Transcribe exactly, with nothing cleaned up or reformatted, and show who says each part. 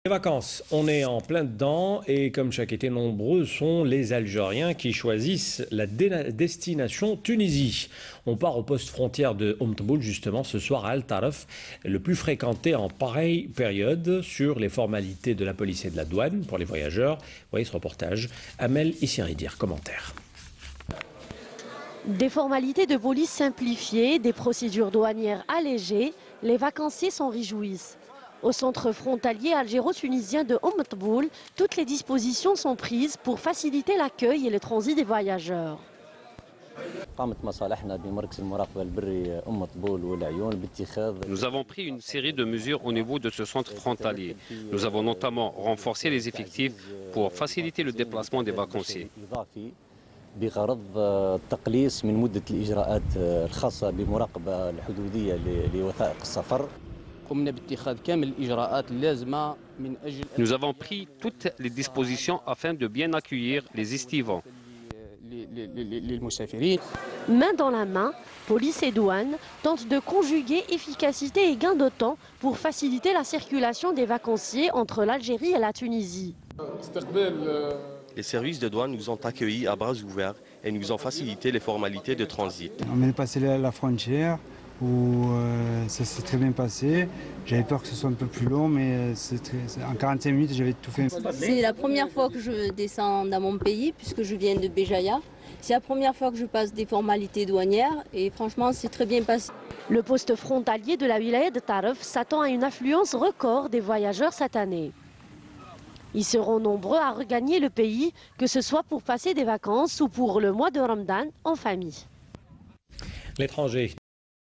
Speaker 1: Les vacances, on est en plein dedans et comme chaque été, nombreux sont les Algériens qui choisissent la destination Tunisie. On part au poste frontière de Oum Tboul justement ce soir à Al Taref, le plus fréquenté en pareille période, sur les formalités de la police et de la douane pour les voyageurs. Vous voyez ce reportage, Amel Issiridir, commentaire.
Speaker 2: Des formalités de police simplifiées, des procédures douanières allégées, les vacanciers s'en réjouissent. Au centre frontalier algéro-tunisien de Oum Tboul, toutes les dispositions sont prises pour faciliter l'accueil et le transit des voyageurs.
Speaker 3: Nous avons pris une série de mesures au niveau de ce centre frontalier. Nous avons notamment renforcé les effectifs pour faciliter le déplacement des vacanciers.
Speaker 4: بغرض التقليص من مدة الإجراءات الخاصة بمراقبة الحدودية لوثائق السفر.
Speaker 3: Nous avons pris toutes les dispositions afin de bien accueillir les estivants.
Speaker 2: Main dans la main, police et douane tentent de conjuguer efficacité et gain de temps pour faciliter la circulation des vacanciers entre l'Algérie et la Tunisie.
Speaker 5: Les services de douane nous ont accueillis à bras ouverts et nous ont facilité les formalités de transit.
Speaker 6: On est passé la frontière où euh, ça s'est très bien passé. J'avais peur que ce soit un peu plus long, mais très, en quarante-cinq minutes, j'avais tout fait.
Speaker 7: C'est la première fois que je descends dans mon pays, puisque je viens de Béjaïa. C'est la première fois que je passe des formalités douanières et franchement, c'est très bien passé.
Speaker 2: Le poste frontalier de la wilaya de Taref s'attend à une affluence record des voyageurs cette année. Ils seront nombreux à regagner le pays, que ce soit pour passer des vacances ou pour le mois de Ramadan en famille.
Speaker 1: L'étranger.